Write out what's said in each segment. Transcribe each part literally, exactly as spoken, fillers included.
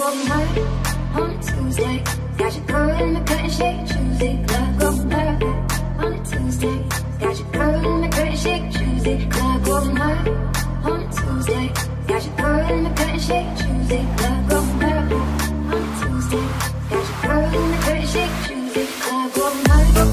going hard on a Tuesday. Got your girl in the cut and shake Tuesday. Club going hard on a Tuesday. Got your girl in the cut and shake Tuesday. Club going hard on a Tuesday. Got your girl in the cut and shake Tuesday. Club going hard on a Tuesday. Got your girl in the cut and shake Tuesday. Club going hard.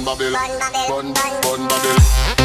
Bun Babel, Bun Bun Babel.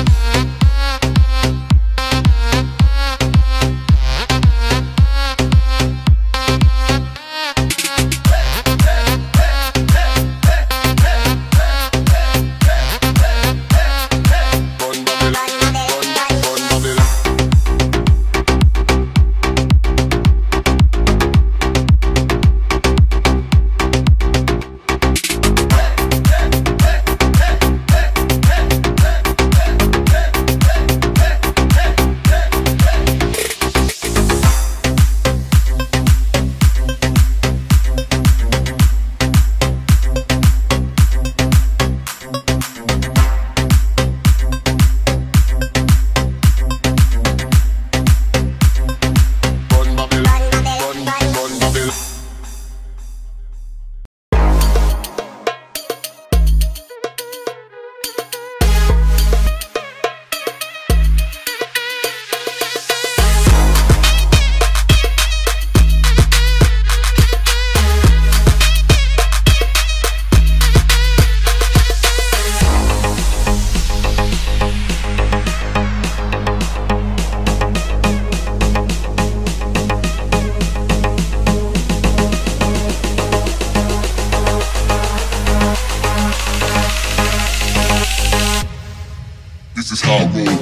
This is how I roll.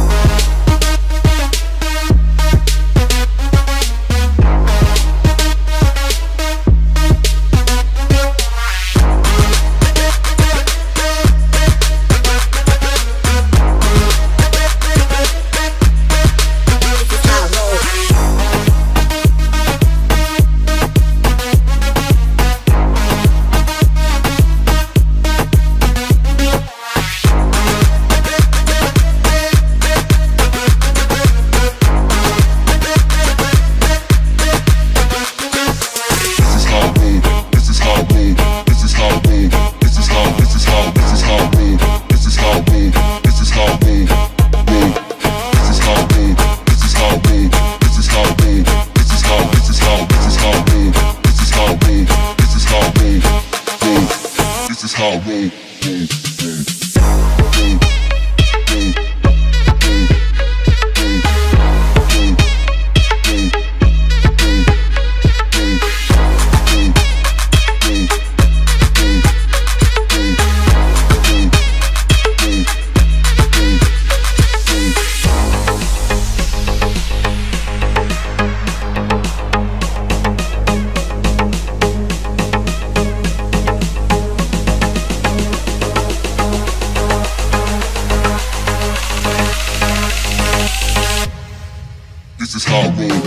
This is how I roll.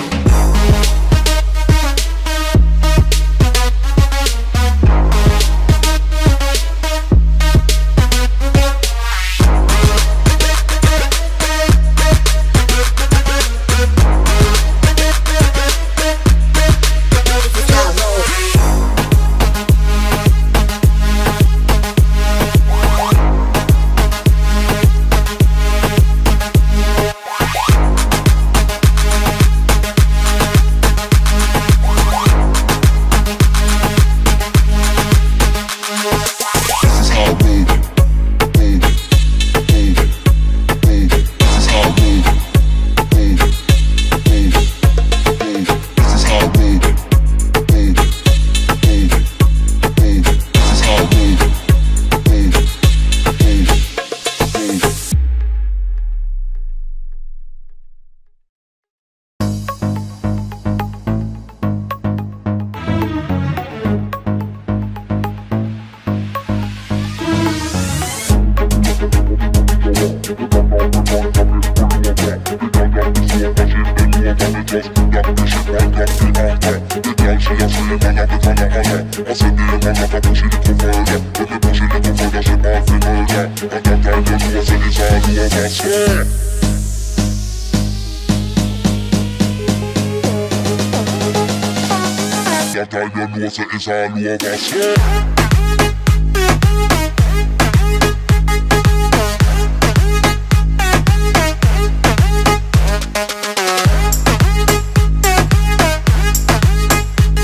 Is all over shit.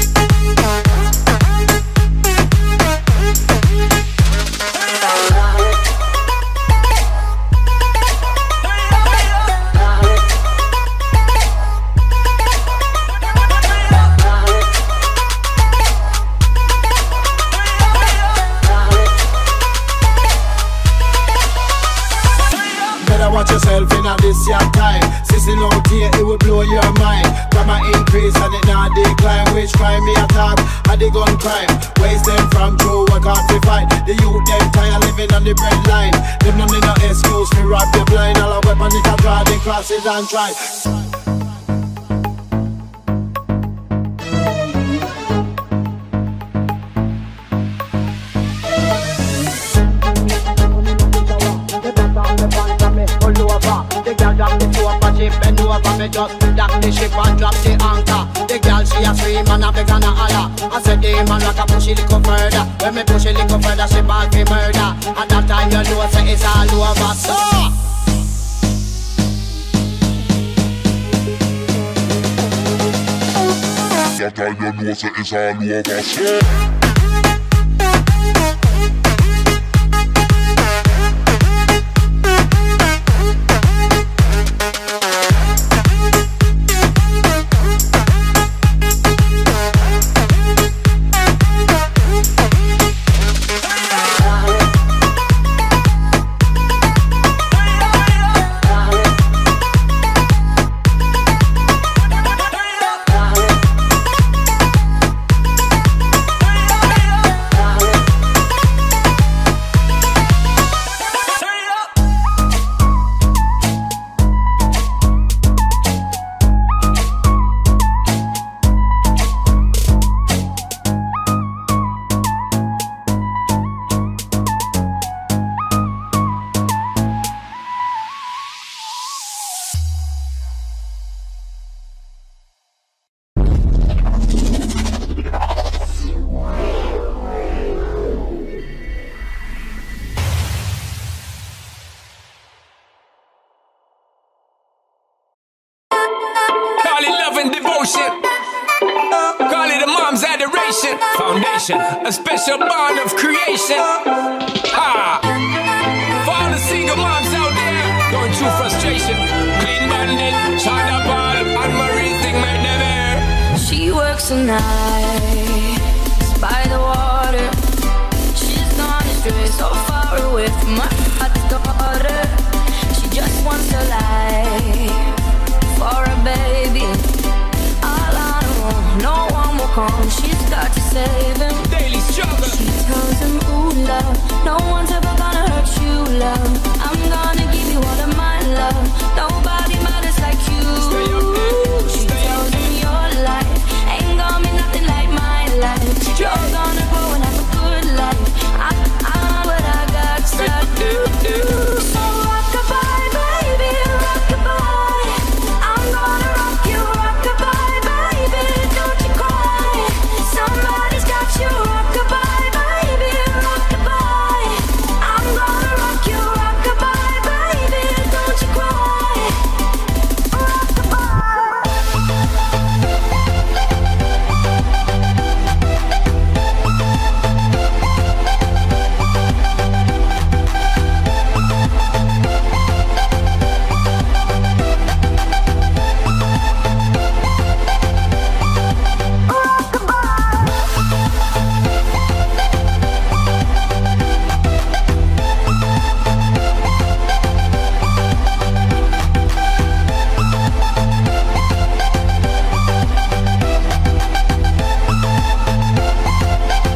Bye. it now decline. Which crime me attack? I the gun crime. Waste them from true work hard to fight. The youth them tired living on the bread line. Them no need no excuse to rob you blind. All a weapon it a draw the crosses and try. Me just dock the ship and drop the anchor. The girl she a scream and a beg and a holler. I said the man rock a push it little further. When me push it little further, she ball fi murder. At that time you know say it's all over. So that time you know say it's all over. So foundation, a special bond of creation. Ha! For all the single moms out there going through frustration, Clean Bandit, China Ball, and Marie thing made them air. She works the nights by the water. She's gone astray, so far away from my hot daughter. She just wants a life for a baby. All on her own, no one will come. She's got to save him. Daily struggle. She tells him, ooh, love, no one's ever gonna hurt you, love. I'm gonna give you all of my love. Nobody matters like you. Stay up there. She Stay tells up him your life ain't gonna be nothing like my life. You're gonna go and have a good life. I, I know what I got to do, do. So rock-a-bye, baby, rock-a-bye. I'm gonna rock you, rock-a-bye, baby. Don't you cry. Somebody's got you, rock-a-bye, baby, rock-a-bye. I'm gonna rock you, rock-a-bye, baby. Don't you cry. Rock-a-bye.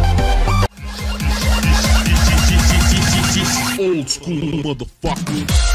Old school motherfucker.